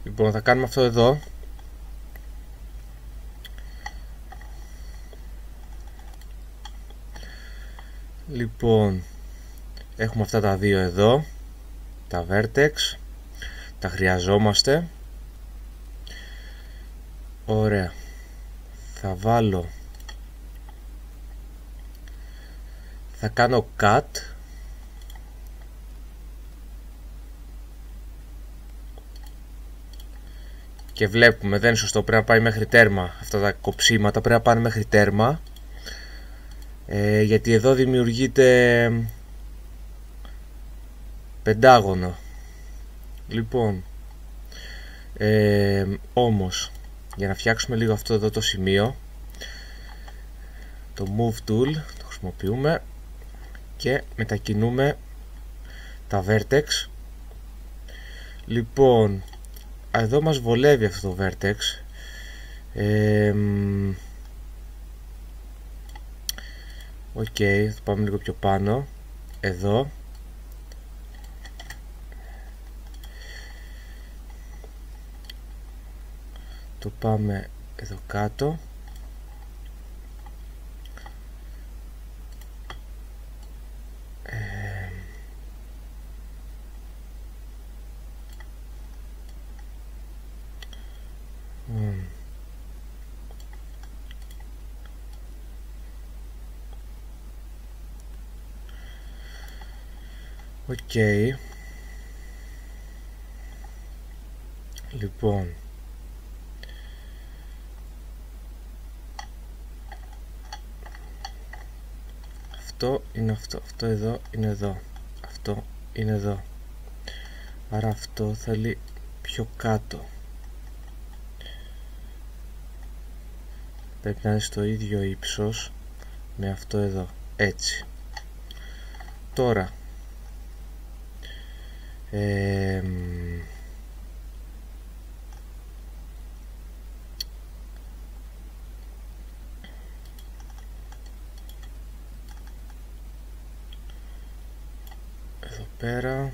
Λοιπόν, θα κάνουμε αυτό εδώ. Λοιπόν, έχουμε αυτά τα δύο εδώ, τα vertex, τα χρειαζόμαστε. Ωραία. Θα κάνω cut και βλέπουμε δεν είναι σωστό, πρέπει να πάει μέχρι τέρμα. Αυτά τα κοψίματα πρέπει να πάνε μέχρι τέρμα, γιατί εδώ δημιουργείται πεντάγωνο. Λοιπόν, όμως για να φτιάξουμε λίγο αυτό εδώ το σημείο, το move tool το χρησιμοποιούμε και μετακινούμε τα vertex. Λοιπόν, εδώ μας βολεύει αυτό το vertex. Οκ, θα πάμε λίγο πιο πάνω. Εδώ το πάμε εδώ κάτω. Οκ. Λοιπόν, αυτό είναι αυτό, αυτό εδώ είναι εδώ, αυτό είναι εδώ, άρα αυτό θέλει πιο κάτω, πρέπει να είναι στο ίδιο ύψος με αυτό εδώ, έτσι. Τώρα εδώ πέρα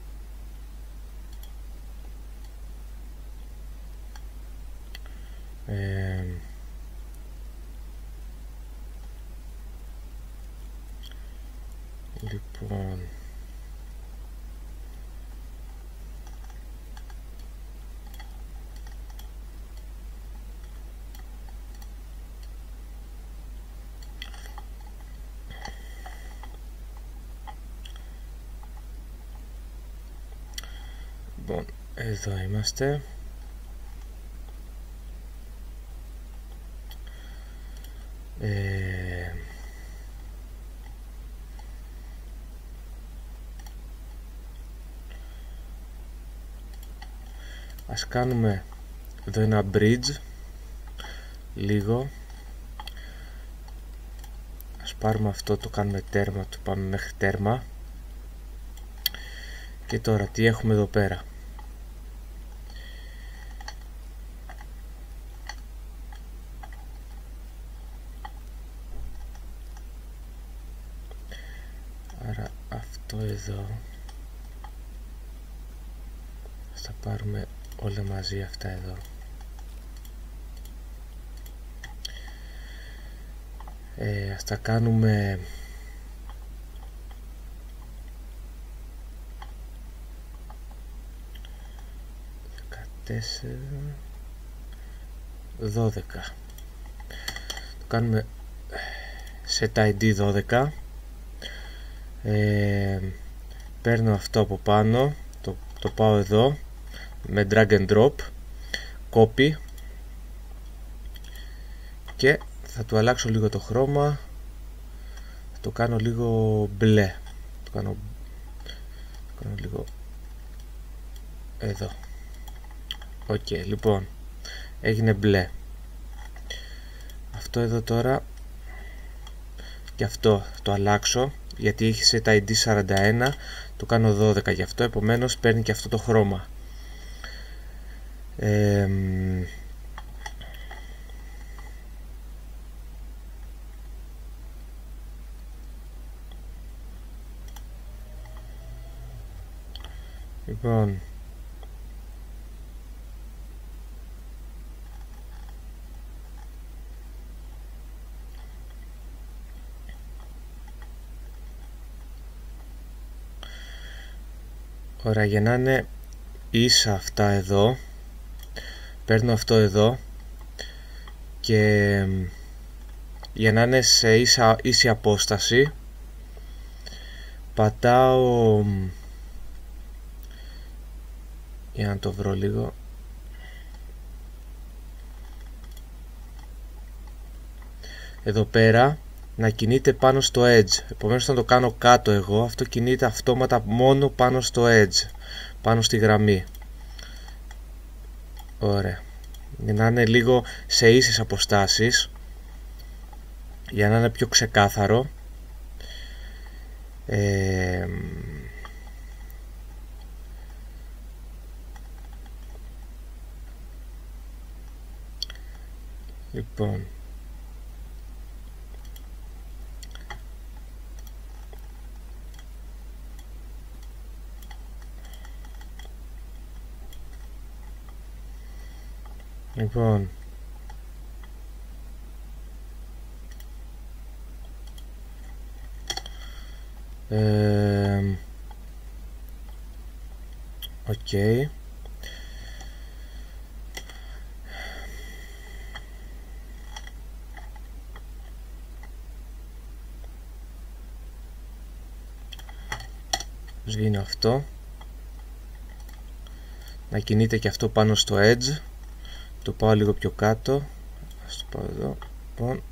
λοιπόν εδώ είμαστε. Ας κάνουμε εδώ ένα bridge λίγο, ας πάρουμε αυτό, το κάνουμε τέρμα, το πάμε μέχρι τέρμα. Και τώρα τι έχουμε εδώ πέρα? Άρα αυτό εδώ θα πάρουμε όλα μαζί αυτά εδώ. Ας τα κάνουμε 14, 12. Το κάνουμε set ID 12. Παίρνω αυτό από πάνω, το πάω εδώ με drag and drop, copy, και θα του αλλάξω λίγο το χρώμα, θα το κάνω λίγο μπλε, το κάνω λίγο εδώ. Οκ, λοιπόν έγινε μπλε. Αυτό εδώ τώρα και αυτό το αλλάξω, γιατί είχε set ID 41, το κάνω 12, γι' αυτό επομένως παίρνει και αυτό το χρώμα. Λοιπόν, Ωραία, για να είναι ίσα αυτά εδώ, παίρνω αυτό εδώ και για να είναι σε ίση απόσταση πατάω, για να το βρω λίγο, εδώ πέρα να κινείται πάνω στο edge. Επομένως όταν το κάνω κάτω εγώ, αυτό κινείται αυτόματα μόνο πάνω στο edge, πάνω στη γραμμή. Ωραία, για να είναι λίγο σε ίσες αποστάσεις, για να είναι πιο ξεκάθαρο. Λοιπόν, οκ. Σβήνω αυτό, να κινείται και αυτό πάνω στο edge. Το πάω λίγο πιο κάτω, ας το πάω εδώ. Λοιπόν,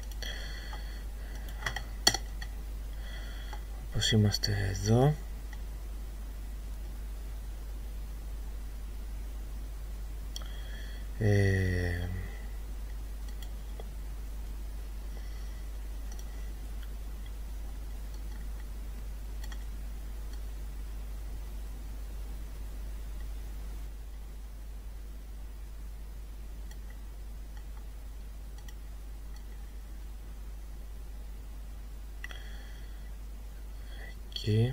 όπως είμαστε εδώ, εκεί.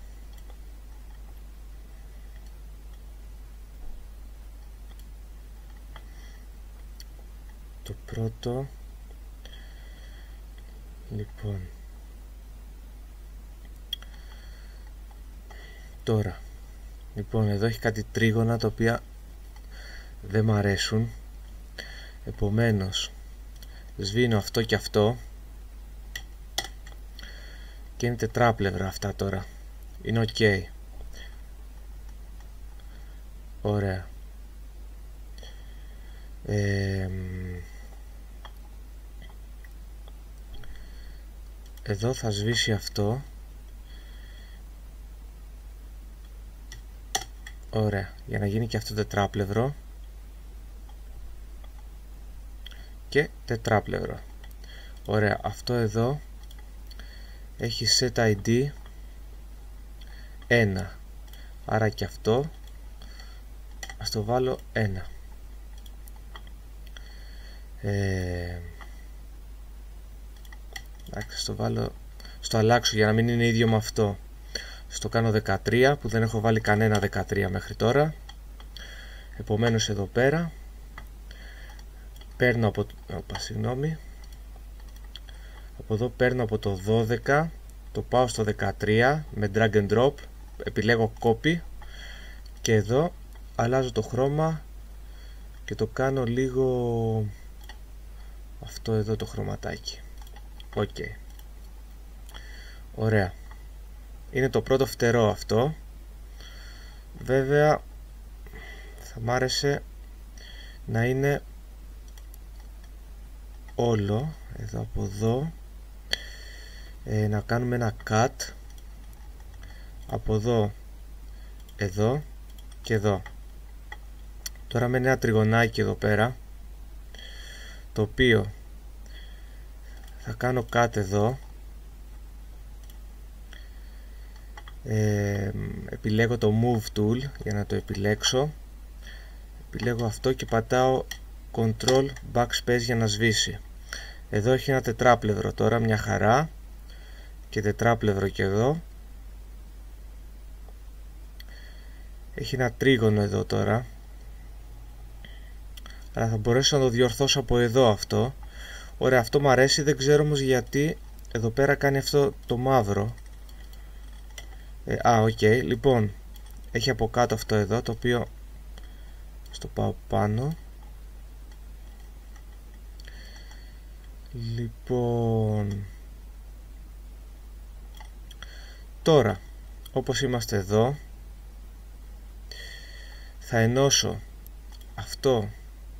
Το πρώτο, λοιπόν, τώρα, λοιπόν, εδώ έχει κάτι τρίγωνα τα οποία δεν μ' αρέσουν, επομένως σβήνω αυτό και αυτό και είναι τετράπλευρα αυτά τώρα, είναι ok. Ωραία. Εδώ θα σβήσει αυτό. Ωραία, για να γίνει και αυτό τετράπλευρο και τετράπλευρο. Ωραία, αυτό εδώ έχει set ID 1, άρα και αυτό ας το βάλω 1. Εντάξει, το βάλω, στο αλλάξω για να μην είναι ίδιο με αυτό. Στο κάνω 13 που δεν έχω βάλει κανένα 13 μέχρι τώρα. Επομένως εδώ πέρα παίρνω από, από εδώ παίρνω από το 12, το πάω στο 13 με drag and drop, επιλέγω copy και εδώ αλλάζω το χρώμα και το κάνω λίγο αυτό εδώ το χρωματάκι. Ok. Ωραία. Είναι το πρώτο φτερό αυτό. Βέβαια θα μ' άρεσε να είναι όλο εδώ από εδώ, να κάνουμε ένα cut από εδώ, εδώ και εδώ. Τώρα με ένα τριγωνάκι εδώ πέρα, το οποίο θα κάνω cut εδώ, επιλέγω το move tool για να το επιλέξω, επιλέγω αυτό και πατάω control backspace για να σβήσει. Εδώ έχει ένα τετράπλευρο τώρα, μια χαρά, και τετράπλευρο και εδώ. Έχει ένα τρίγωνο εδώ τώρα, αλλά θα μπορέσω να το διορθώσω από εδώ αυτό. Ωραία, αυτό μου αρέσει, δεν ξέρω όμως γιατί εδώ πέρα κάνει αυτό το μαύρο. Οκ, λοιπόν, έχει από κάτω αυτό εδώ, το οποίο στο πάω πάνω. Λοιπόν, τώρα όπως είμαστε εδώ, θα ενώσω αυτό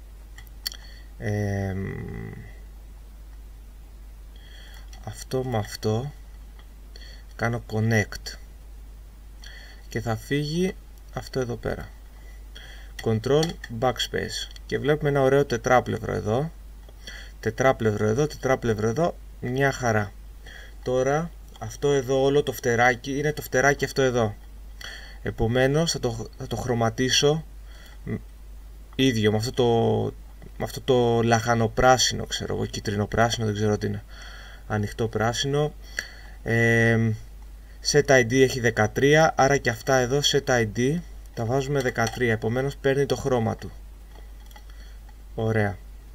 αυτό με αυτό, κάνω connect και θα φύγει αυτό εδώ πέρα, control backspace, και βλέπουμε ένα ωραίο τετράπλευρο εδώ, τετράπλευρο εδώ, τετράπλευρο εδώ, μια χαρά. Τώρα αυτό εδώ όλο το φτεράκι είναι το φτεράκι αυτό εδώ, επομένως θα το χρωματίσω ίδιο με αυτό το λαχανοπράσινο, ξέρω εγώ, κίτρινο-πράσινο, δεν ξέρω τι είναι, ανοιχτό πράσινο. Set ID έχει 13, άρα και αυτά εδώ set ID τα βάζουμε 13, επομένως παίρνει το χρώμα του. Ωραία.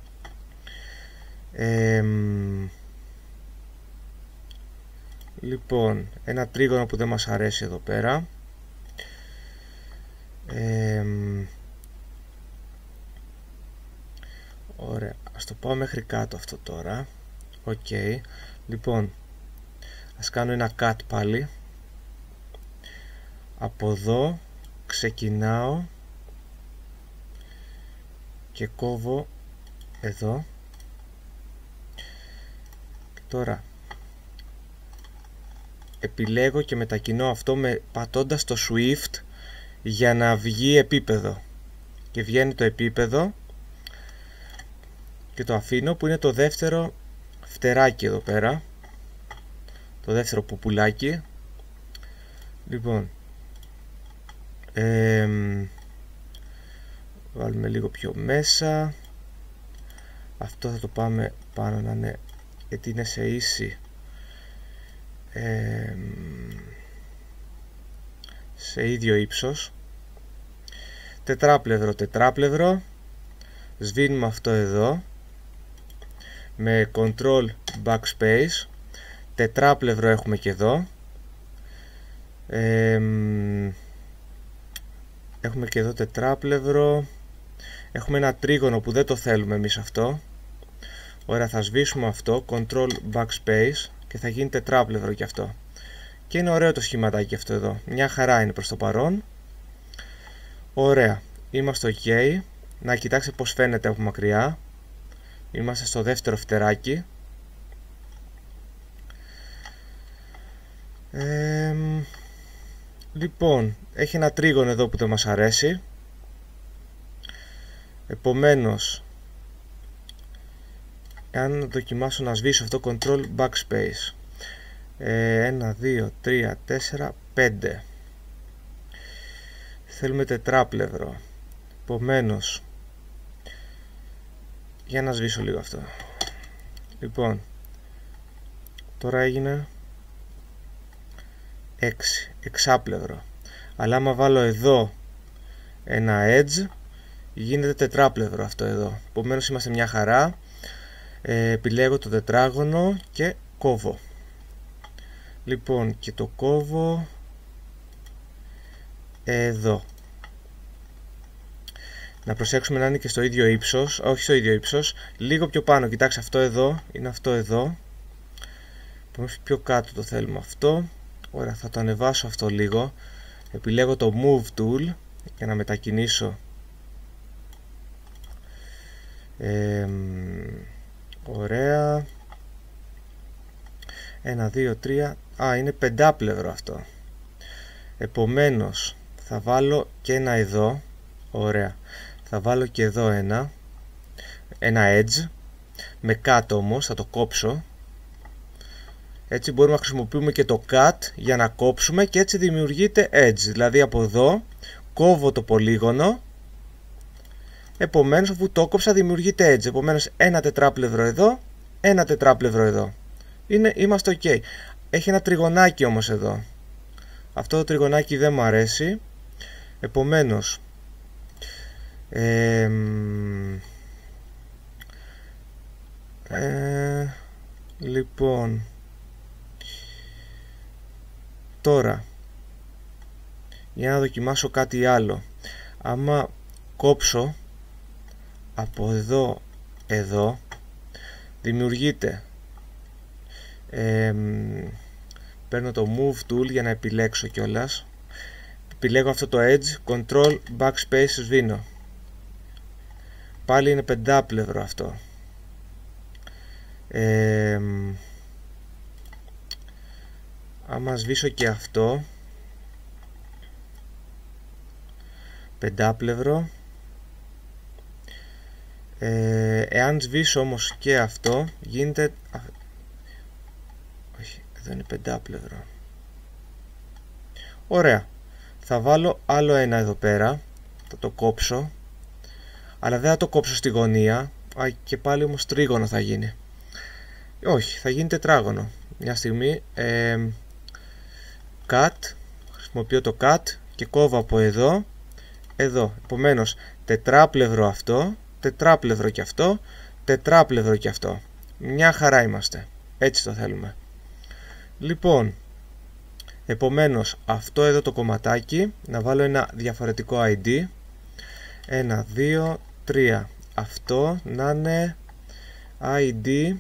Λοιπόν, ένα τρίγωνο που δεν μας αρέσει εδώ πέρα. Ωραία, ας το πάω μέχρι κάτω αυτό τώρα. Οκ. Λοιπόν, ας κάνω ένα cut πάλι. Από εδώ ξεκινάω και κόβω εδώ. Τώρα επιλέγω και μετακινώ αυτό πατώντας το Shift για να βγει επίπεδο, και βγαίνει το επίπεδο και το αφήνω, που είναι το δεύτερο φτεράκι εδώ πέρα, το δεύτερο πουπουλάκι. Λοιπόν, βάλουμε λίγο πιο μέσα, αυτό θα το πάμε πάνω να είναι, γιατί είναι σε ίση, σε ίδιο ύψος. Τετράπλευρο, τετράπλευρο, σβήνουμε αυτό εδώ με control backspace, τετράπλευρο έχουμε και εδώ, έχουμε και εδώ τετράπλευρο, έχουμε ένα τρίγωνο που δεν το θέλουμε εμείς αυτό. Ωραία, θα σβήσουμε αυτό, control backspace, και θα γίνει τετράπλευρο και αυτό, και είναι ωραίο το σχηματάκι αυτό εδώ, μια χαρά είναι προς το παρόν. Ωραία, είμαστε ok. Να κοιτάξτε πως φαίνεται από μακριά. Είμαστε στο δεύτερο φτεράκι. Λοιπόν, έχει ένα τρίγωνο εδώ που δεν μας αρέσει, επομένως αν δοκιμάσω να σβήσω αυτό, control backspace, 1, 2, 3, 4, 5, θέλουμε τετράπλευρο, επομένως για να σβήσω λίγο αυτό. Λοιπόν, τώρα έγινε 6, εξάπλευρο, αλλά άμα βάλω εδώ ένα edge γίνεται τετράπλευρο αυτό εδώ, επομένως είμαστε μια χαρά. Επιλέγω το τετράγωνο και κόβω. Λοιπόν, και το κόβω εδώ. Να προσέξουμε να είναι και στο ίδιο ύψος, όχι στο ίδιο ύψος, λίγο πιο πάνω. Κοιτάξτε, αυτό εδώ είναι αυτό εδώ, πιο κάτω το θέλουμε αυτό. Ωραία, θα το ανεβάσω αυτό λίγο. Επιλέγω το Move Tool για να μετακινήσω. Ωραία. 1, 2, 3. Α, είναι πεντάπλευρο αυτό, επομένως θα βάλω και ένα εδώ. Ωραία, θα βάλω και εδώ ένα edge με κάτω, όμως θα το κόψω. Έτσι μπορούμε να χρησιμοποιούμε και το cut για να κόψουμε, και έτσι δημιουργείται edge, δηλαδή από εδώ κόβω το πολύγωνο, επομένως αφού το κόψα δημιουργείται edge, επομένως ένα τετράπλευρο εδώ, ένα τετράπλευρο εδώ. Είμαστε ok. Έχει ένα τριγωνάκι όμως εδώ, αυτό το τριγωνάκι δεν μου αρέσει, επομένως λοιπόν τώρα για να δοκιμάσω κάτι άλλο. Άμα κόψω από εδώ εδώ, δημιουργείται, παίρνω το move tool για να επιλέξω κιόλας, επιλέγω αυτό το edge, control backspace, σβήνω, πάλι είναι πεντάπλευρο αυτό. Άμα σβήσω και αυτό, πεντάπλευρο. Εάν σβήσω όμως και αυτό, γίνεται... Όχι, εδώ είναι πεντάπλευρο. Ωραία. Θα βάλω άλλο ένα εδώ πέρα, θα το κόψω, αλλά δεν θα το κόψω στη γωνία. Και πάλι όμως τρίγωνο θα γίνει. Όχι, θα γίνει τετράγωνο. Μια στιγμή. Cut, χρησιμοποιώ το cut και κόβω από εδώ εδώ. Επομένως τετράπλευρο αυτό, τετράπλευρο και αυτό, τετράπλευρο και αυτό. Μια χαρά είμαστε. Έτσι το θέλουμε. Λοιπόν, επομένως αυτό εδώ το κομματάκι, να βάλω ένα διαφορετικό ID. 1, 2, 3. Αυτό να είναι ID,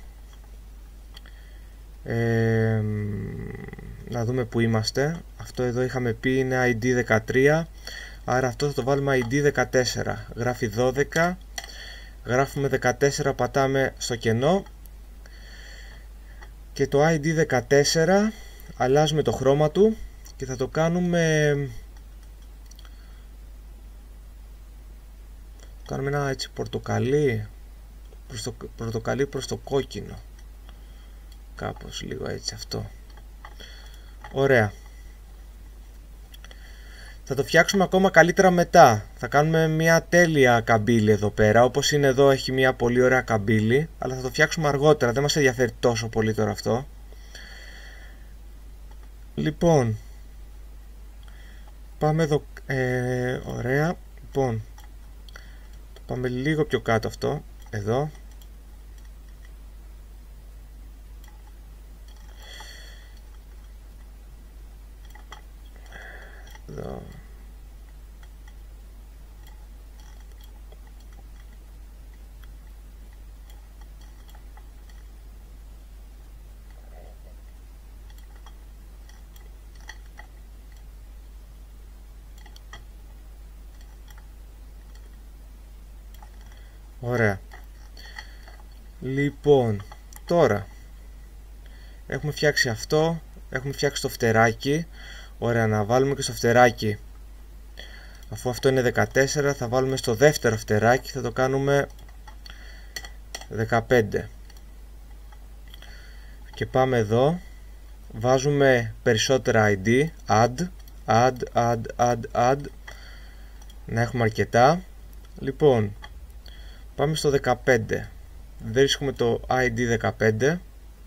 να δούμε που είμαστε. Αυτό εδώ είχαμε πει είναι ID 13, άρα αυτό θα το βάλουμε ID 14. Γράφει 12, γράφουμε 14, πατάμε στο κενό και το ID 14 αλλάζουμε το χρώμα του και θα το κάνουμε ένα έτσι πορτοκαλί προς το κόκκινο, κάπως λίγο έτσι αυτό. Ωραία. Θα το φτιάξουμε ακόμα καλύτερα μετά. Θα κάνουμε μια τέλεια καμπύλη εδώ πέρα. Όπως είναι εδώ έχει μια πολύ ωραία καμπύλη, αλλά θα το φτιάξουμε αργότερα. Δεν μας ενδιαφέρει τόσο πολύ τώρα αυτό. Λοιπόν, πάμε εδώ. Ωραία. Λοιπόν, το πάμε λίγο πιο κάτω αυτό. Εδώ. Εδώ. Ωραία. Λοιπόν, τώρα έχουμε φτιάξει αυτό, έχουμε φτιάξει το φτεράκι. Ωραία, να βάλουμε και στο φτεράκι, αφού αυτό είναι 14, θα βάλουμε στο δεύτερο φτεράκι, θα το κάνουμε 15. Και πάμε εδώ, βάζουμε περισσότερα ID, add, να έχουμε αρκετά. Λοιπόν, πάμε στο 15, βρίσκουμε το ID 15,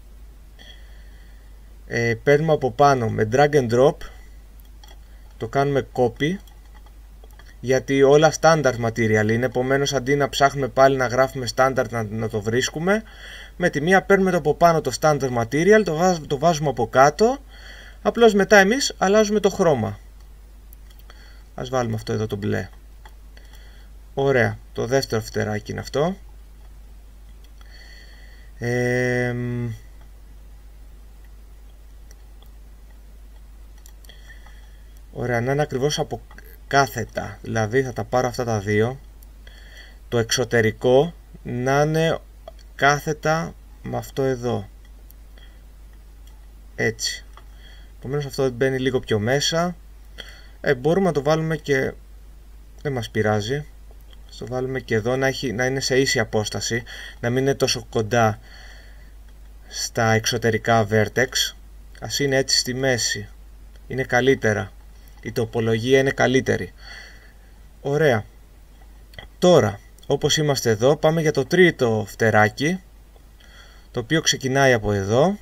παίρνουμε από πάνω με drag and drop, το κάνουμε copy, γιατί όλα standard material είναι, επομένως αντί να ψάχνουμε πάλι να γράφουμε standard να το βρίσκουμε, με τη μία παίρνουμε το από πάνω το standard material, το βάζουμε από κάτω, απλώς μετά εμείς αλλάζουμε το χρώμα. Ας βάλουμε αυτό εδώ το μπλε. Ωραία, το δεύτερο φτεράκι είναι αυτό. Ωραία, να είναι ακριβώς από κάθετα, δηλαδή θα τα πάρω αυτά τα δύο, το εξωτερικό να είναι κάθετα με αυτό εδώ, έτσι. Επομένως αυτό μπαίνει λίγο πιο μέσα. Μπορούμε να το βάλουμε και, δεν μας πειράζει, το βάλουμε και εδώ να είναι σε ίση απόσταση, να μην είναι τόσο κοντά στα εξωτερικά vertex. Ας είναι έτσι στη μέση, είναι καλύτερα, η τοπολογία είναι καλύτερη. Ωραία. Τώρα, όπως είμαστε εδώ, πάμε για το τρίτο φτεράκι, το οποίο ξεκινάει από εδώ.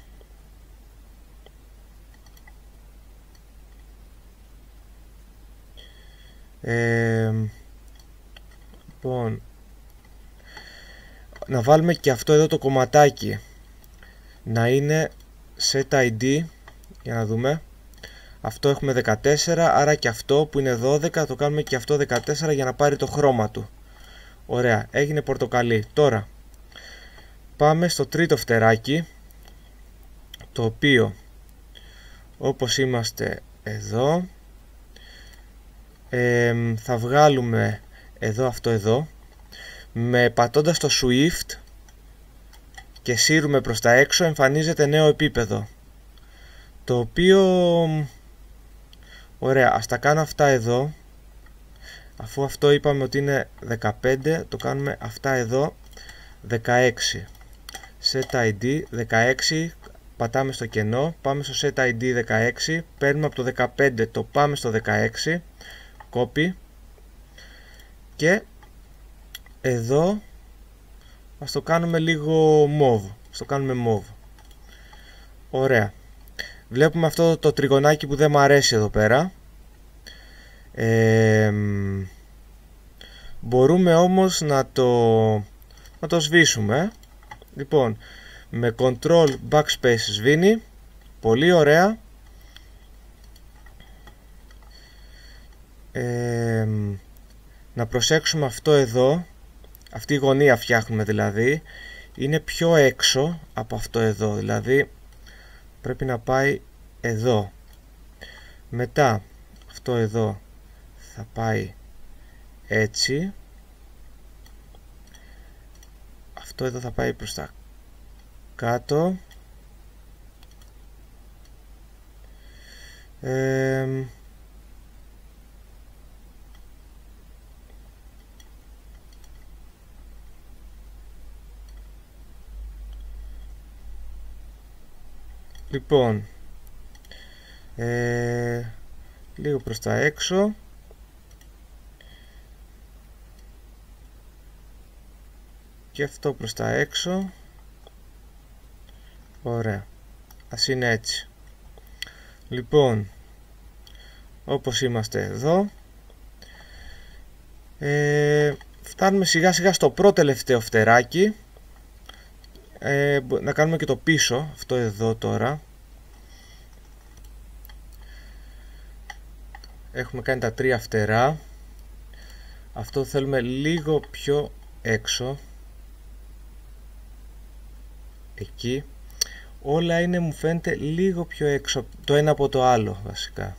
Λοιπόν, να βάλουμε και αυτό εδώ το κομματάκι να είναι set ID, για να δούμε. Αυτό έχουμε 14, άρα και αυτό που είναι 12 το κάνουμε και αυτό 14 για να πάρει το χρώμα του. Ωραία, έγινε πορτοκαλί. Τώρα πάμε στο τρίτο φτεράκι, το οποίο όπως είμαστε εδώ, θα βγάλουμε εδώ αυτό εδώ, πατώντας το Shift και σύρουμε προς τα έξω εμφανίζεται νέο επίπεδο, το οποίο ωραία, ας τα κάνω αυτά εδώ, αφού αυτό είπαμε ότι είναι 15, το κάνουμε αυτά εδώ 16. Set ID 16, πατάμε στο κενό, πάμε στο Set ID 16, παίρνουμε από το 15, το πάμε στο 16, copy, και εδώ ας το κάνουμε λίγο mauve, Ωραία. Βλέπουμε αυτό το τριγωνάκι που δεν μου αρέσει εδώ πέρα. Μπορούμε όμως να το σβήσουμε. Λοιπόν, με Ctrl Backspace σβήνει. Πολύ ωραία. Να προσέξουμε αυτό εδώ. Αυτή η γωνία φτιάχνουμε δηλαδή. Είναι πιο έξω από αυτό εδώ. Δηλαδή πρέπει να πάει εδώ. Μετά αυτό εδώ θα πάει έτσι. Αυτό εδώ θα πάει προς τα κάτω. Λοιπόν, λίγο προς τα έξω. Και αυτό προς τα έξω. Ωραία. Ας είναι έτσι. Λοιπόν, όπως είμαστε εδώ, φτάνουμε σιγά σιγά στο πρώτο τελευταίο φτεράκι. Να κάνουμε και το πίσω, αυτό εδώ τώρα. Έχουμε κάνει τα 3 φτερά. Αυτό θέλουμε λίγο πιο έξω. Εκεί. Όλα είναι, μου φαίνεται, λίγο πιο έξω το ένα από το άλλο βασικά.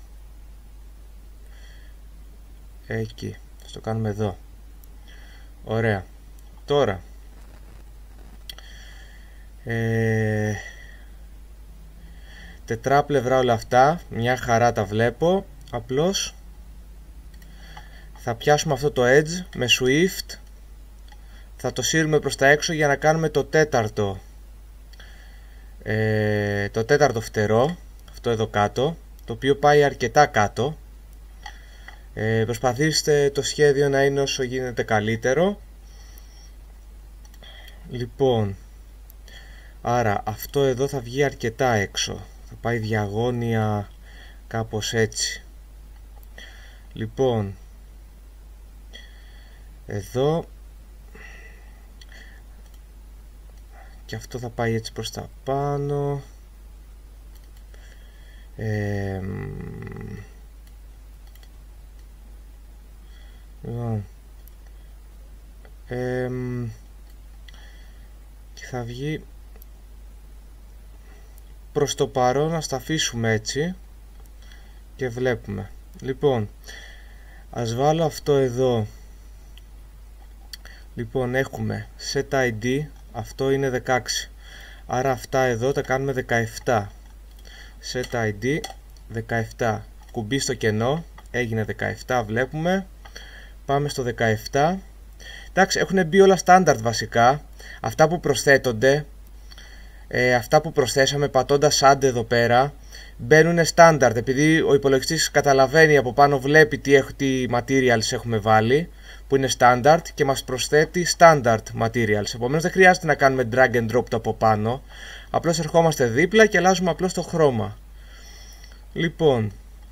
Εκεί. Θα το κάνουμε εδώ. Ωραία. Τώρα τετράπλευρα όλα αυτά, μια χαρά τα βλέπω. Απλώς θα πιάσουμε αυτό το edge με Shift, θα το σύρουμε προς τα έξω για να κάνουμε το τέταρτο φτερό, αυτό εδώ κάτω, το οποίο πάει αρκετά κάτω. Προσπαθήστε το σχέδιο να είναι όσο γίνεται καλύτερο. Λοιπόν, άρα αυτό εδώ θα βγει αρκετά έξω, θα πάει διαγώνια κάπως έτσι. Λοιπόν, εδώ και αυτό θα πάει έτσι προς τα πάνω. Και θα βγει προς το παρόν, να τα αφήσουμε έτσι και βλέπουμε. Λοιπόν, ας βάλω αυτό εδώ. Λοιπόν, έχουμε Set ID, αυτό είναι 16, άρα αυτά εδώ τα κάνουμε 17. Set ID 17, κουμπί στο κενό, έγινε 17, βλέπουμε. Πάμε στο 17. Εντάξει, έχουν μπει όλα standard βασικά. Αυτά που προσθέτονται, αυτά που προσθέσαμε πατώντας add εδώ πέρα, μπαίνουν standard, επειδή ο υπολογιστής καταλαβαίνει από πάνω, βλέπει τι materials έχουμε βάλει που είναι standard και μας προσθέτει standard materials. Επομένως δεν χρειάζεται να κάνουμε drag and drop το από πάνω, απλώς ερχόμαστε δίπλα και αλλάζουμε απλώς το χρώμα. Λοιπόν,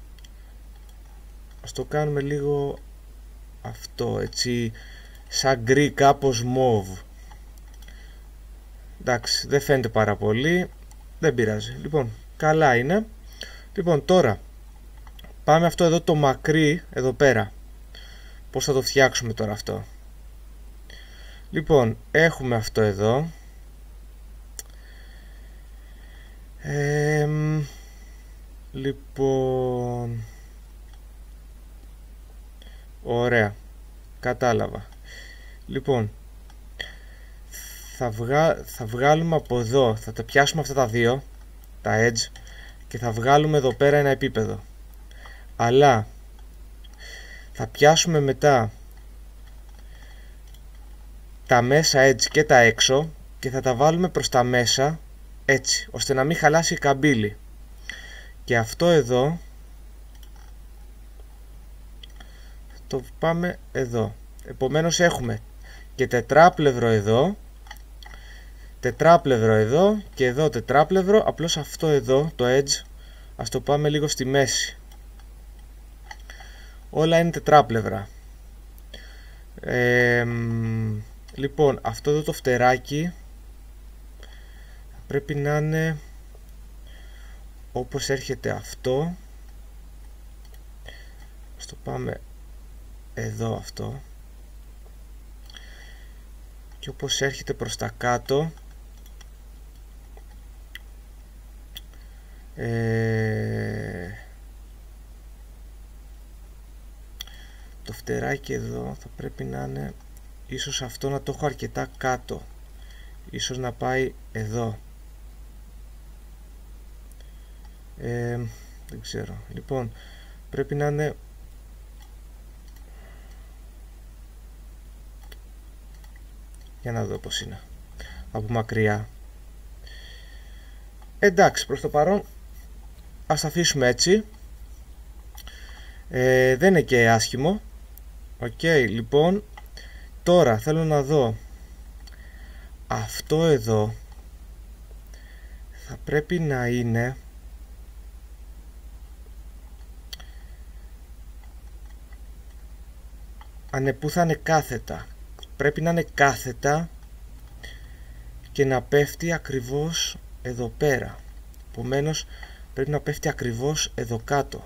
ας το κάνουμε λίγο αυτό έτσι, σαν γκρι, κάπως mauve. Εντάξει, δεν φαίνεται πάρα πολύ, δεν πειράζει. Λοιπόν, καλά είναι. Λοιπόν, τώρα πάμε αυτό εδώ το μακρύ εδώ πέρα. Πώς θα το φτιάξουμε τώρα αυτό? Λοιπόν, έχουμε αυτό εδώ. Λοιπόν, ωραία, κατάλαβα. Λοιπόν, θα βγάλουμε από εδώ, θα τα πιάσουμε αυτά τα δύο, τα edge, και θα βγάλουμε εδώ πέρα ένα επίπεδο. Αλλά θα πιάσουμε μετά τα μέσα edge και τα έξω και θα τα βάλουμε προς τα μέσα, έτσι, ώστε να μην χαλάσει η καμπύλη. Και αυτό εδώ το πάμε εδώ. Επομένως έχουμε και τετράπλευρο εδώ, τετράπλευρο εδώ και εδώ τετράπλευρο. Απλώς αυτό εδώ το edge ας το πάμε λίγο στη μέση. Όλα είναι τετράπλευρα. Λοιπόν, αυτό εδώ το φτεράκι πρέπει να είναι όπως έρχεται αυτό. Ας το πάμε εδώ αυτό. Και όπως έρχεται προς τα κάτω, το φτεράκι εδώ θα πρέπει να είναι, ίσως αυτό να το έχω αρκετά κάτω, ίσως να πάει εδώ, δεν ξέρω. Λοιπόν, πρέπει να είναι για να δω πως είναι από μακριά. Εντάξει, προς το παρόν ας τα αφήσουμε έτσι. Δεν είναι και άσχημο. Οκ, λοιπόν, τώρα θέλω να δω αυτό εδώ θα πρέπει να είναι που θα είναι κάθετα. Πρέπει να είναι κάθετα και να πέφτει ακριβώς εδώ πέρα. Επομένως πρέπει να πέφτει ακριβώς εδώ κάτω.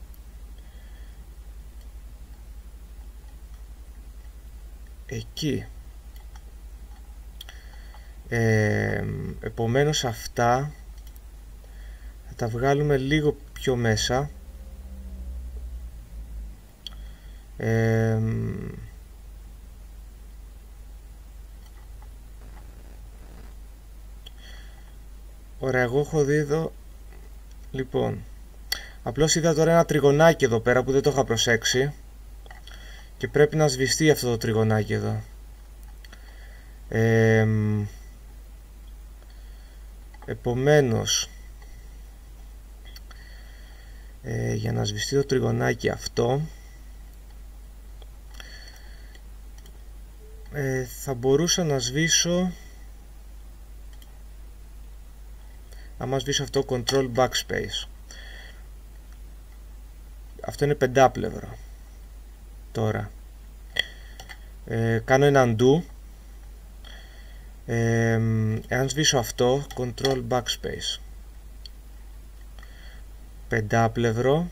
Εκεί. Επομένως αυτά θα τα βγάλουμε λίγο πιο μέσα. Ωραία, εγώ έχω δει εδώ. Λοιπόν, απλώς είδα τώρα ένα τριγωνάκι εδώ πέρα που δεν το είχα προσέξει και πρέπει να σβηστεί αυτό το τριγωνάκι εδώ. Επομένως για να σβηστεί το τριγωνάκι αυτό θα μπορούσα να σβήσω, άμα σβήσω αυτό control backspace, αυτό είναι πεντάπλευρο. Τώρα κάνω ένα undo. Εάν σβήσω αυτό control backspace, πεντάπλευρο,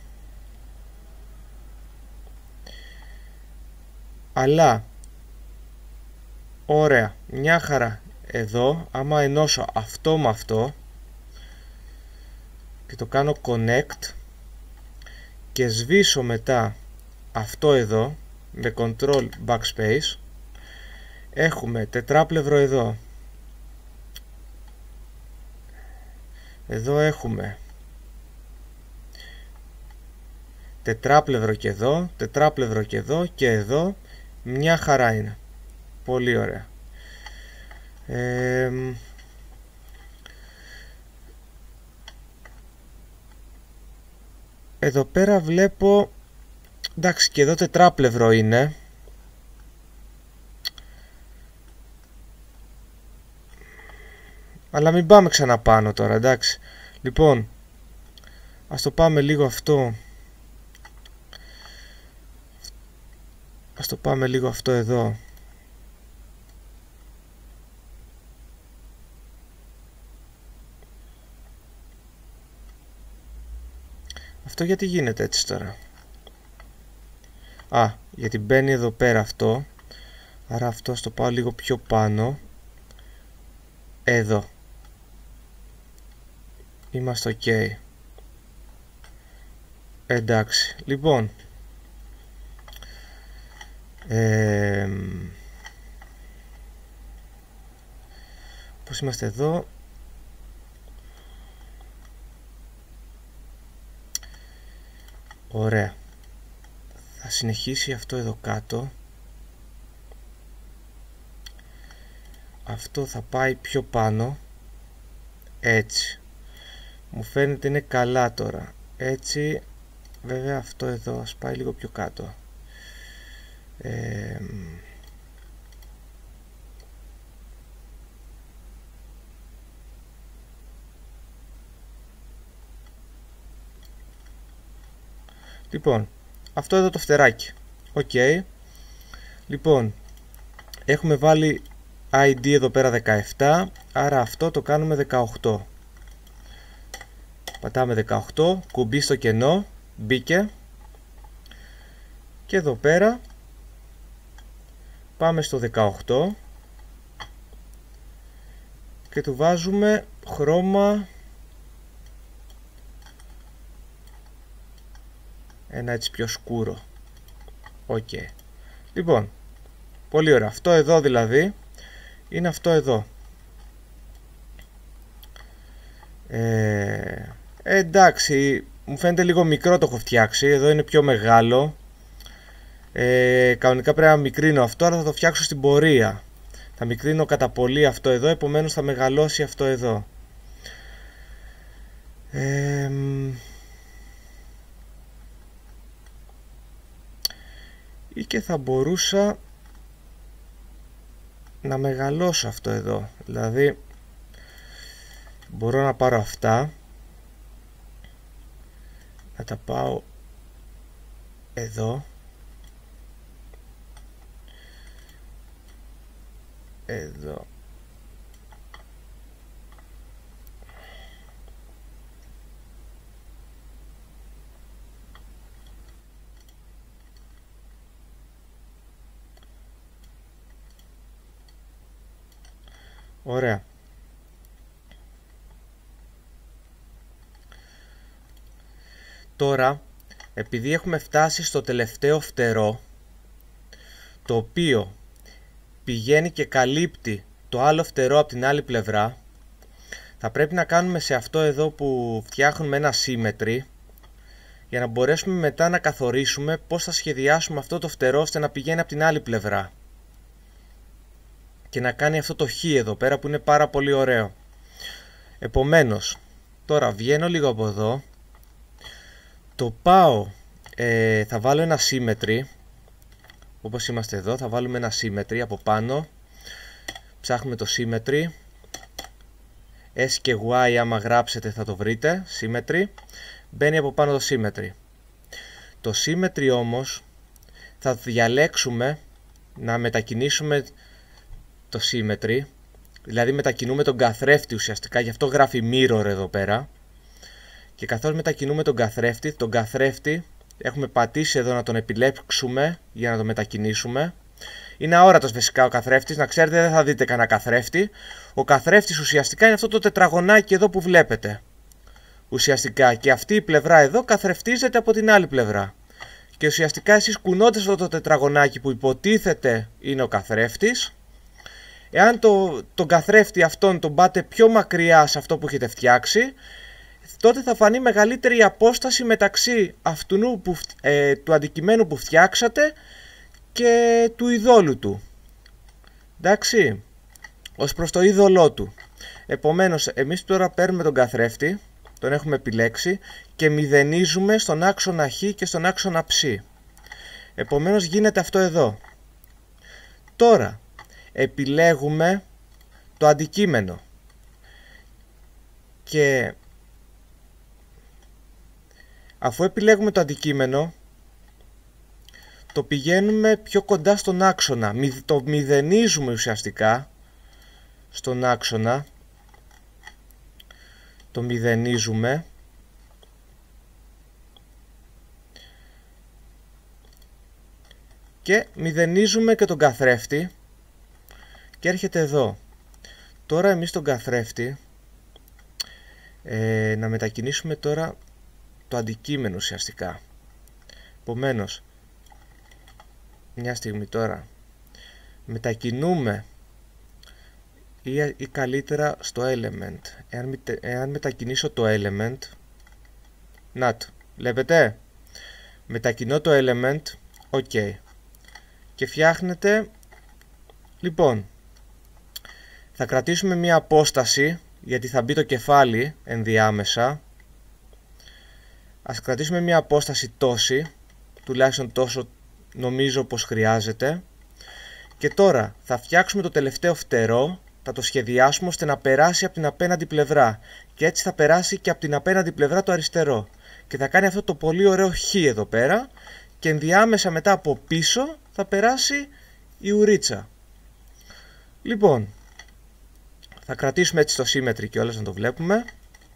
αλλά ωραία, μια χαρά. Εδώ άμα ενώσω αυτό με αυτό και το κάνω connect και σβήσω μετά αυτό εδώ με control backspace, έχουμε τετράπλευρο εδώ, εδώ έχουμε τετράπλευρο και εδώ, τετράπλευρο και εδώ και εδώ, μια χαρά είναι. Πολύ ωραία. Εδώ πέρα βλέπω, εντάξει, και εδώ τετράπλευρο είναι. Αλλά μην πάμε ξανά πάνω τώρα, εντάξει. Λοιπόν, ας το πάμε λίγο αυτό. Ας το πάμε λίγο αυτό εδώ. Αυτό γιατί γίνεται έτσι τώρα? Γιατί μπαίνει εδώ πέρα αυτό. Άρα αυτό το πάω λίγο πιο πάνω. Εδώ. Είμαστε ok. Εντάξει. Λοιπόν. Πώς είμαστε εδώ. Ωραία. Θα συνεχίσει αυτό εδώ κάτω. Αυτό θα πάει πιο πάνω. Έτσι. Μου φαίνεται είναι καλά τώρα. Έτσι. Βέβαια αυτό εδώ ας πάει λίγο πιο κάτω. Λοιπόν, αυτό εδώ το φτεράκι. Ok. Λοιπόν, έχουμε βάλει ID εδώ πέρα 17, άρα αυτό το κάνουμε 18. Πατάμε 18, κουμπί στο κενό, μπήκε. Και εδώ πέρα πάμε στο 18 και του βάζουμε χρώμα ένα έτσι πιο σκούρο. Ok. Λοιπόν, πολύ ωραία. Αυτό εδώ δηλαδή είναι αυτό εδώ. Εντάξει, μου φαίνεται λίγο μικρό το έχω φτιάξει. Εδώ είναι πιο μεγάλο. Κανονικά πρέπει να μικρύνω αυτό, αλλά θα το φτιάξω στην πορεία. Θα μικρύνω κατά πολύ αυτό εδώ, επομένως θα μεγαλώσει αυτό εδώ. Ή και θα μπορούσα να μεγαλώσω αυτό εδώ. Δηλαδή μπορώ να πάρω αυτά, να τα πάω εδώ, εδώ, ωραία. Τώρα, επειδή έχουμε φτάσει στο τελευταίο φτερό, το οποίο πηγαίνει και καλύπτει το άλλο φτερό από την άλλη πλευρά, θα πρέπει να κάνουμε σε αυτό εδώ που φτιάχνουμε ένα symmetry, για να μπορέσουμε μετά να καθορίσουμε πώς θα σχεδιάσουμε αυτό το φτερό ώστε να πηγαίνει από την άλλη πλευρά και να κάνει αυτό το χ εδώ πέρα που είναι πάρα πολύ ωραίο. Επομένως, τώρα βγαίνω λίγο από εδώ, το πάω, θα βάλω ένα symmetry, όπως είμαστε εδώ, θα βάλουμε ένα symmetry από πάνω, ψάχνουμε το symmetry, S και Y άμα γράψετε θα το βρείτε, symmetry, μπαίνει από πάνω το symmetry. Το symmetry όμως θα διαλέξουμε να μετακινήσουμε το symmetry, δηλαδή μετακινούμε τον καθρέφτη ουσιαστικά, γι' αυτό γράφει mirror εδώ πέρα, και καθώς μετακινούμε τον καθρέφτη έχουμε πατήσει εδώ να τον επιλέξουμε για να τον μετακινήσουμε. Είναι αόρατος φυσικά ο καθρέφτης, να ξέρετε δεν θα δείτε κανένα καθρέφτη. Ο καθρέφτης ουσιαστικά είναι αυτό το τετραγωνάκι εδώ που βλέπετε. Ουσιαστικά, και αυτή η πλευρά εδώ καθρεφτίζεται από την άλλη πλευρά. Και ουσιαστικά εσείς κουνώντας αυτό το τετραγωνάκι που υποτίθεται είναι ο καθρέφτης, εάν τον καθρέφτη αυτόν τον πάτε πιο μακριά σε αυτό που έχετε φτιάξει, τότε θα φανεί μεγαλύτερη απόσταση μεταξύ αυτού του αντικειμένου που φτιάξατε και του ειδόλου του. Εντάξει, ως προς το είδωλό του. Επομένως, εμείς τώρα παίρνουμε τον καθρέφτη, τον έχουμε επιλέξει και μηδενίζουμε στον άξονα Χ και στον άξονα Ψ. Επομένως γίνεται αυτό εδώ. Τώρα επιλέγουμε το αντικείμενο και αφού επιλέγουμε το αντικείμενο το πηγαίνουμε πιο κοντά στον άξονα, το μηδενίζουμε ουσιαστικά στον άξονα, το μηδενίζουμε και μηδενίζουμε και τον καθρέφτη και έρχεται εδώ. Τώρα εμείς τον καθρέφτη να μετακινήσουμε τώρα το αντικείμενο ουσιαστικά. Επομένως, μια στιγμή τώρα μετακινούμε ή καλύτερα στο element. Εάν μετακινήσω το element, να το, βλέπετε, μετακινώ το element, ok, και φτιάχνεται. Λοιπόν, θα κρατήσουμε μια απόσταση γιατί θα μπει το κεφάλι ενδιάμεσα. Ας κρατήσουμε μια απόσταση τόση, τουλάχιστον τόσο νομίζω πως χρειάζεται. Και τώρα θα φτιάξουμε το τελευταίο φτερό, θα το σχεδιάσουμε ώστε να περάσει από την απέναντι πλευρά. Και έτσι θα περάσει και από την απέναντι πλευρά το αριστερό. Και θα κάνει αυτό το πολύ ωραίο χ εδώ πέρα. Και ενδιάμεσα μετά από πίσω θα περάσει η ουρίτσα. Λοιπόν, θα κρατήσουμε έτσι το symmetry κιόλας να το βλέπουμε.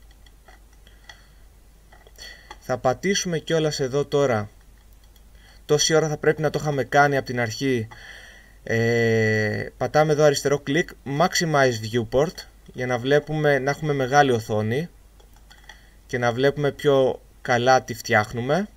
Θα πατήσουμε κιόλας εδώ τώρα. Τόση ώρα θα πρέπει να το είχαμε κάνει από την αρχή. Πατάμε εδώ αριστερό κλικ, Maximize Viewport, για να βλέπουμε, να έχουμε μεγάλη οθόνη και να βλέπουμε πιο καλά τι φτιάχνουμε.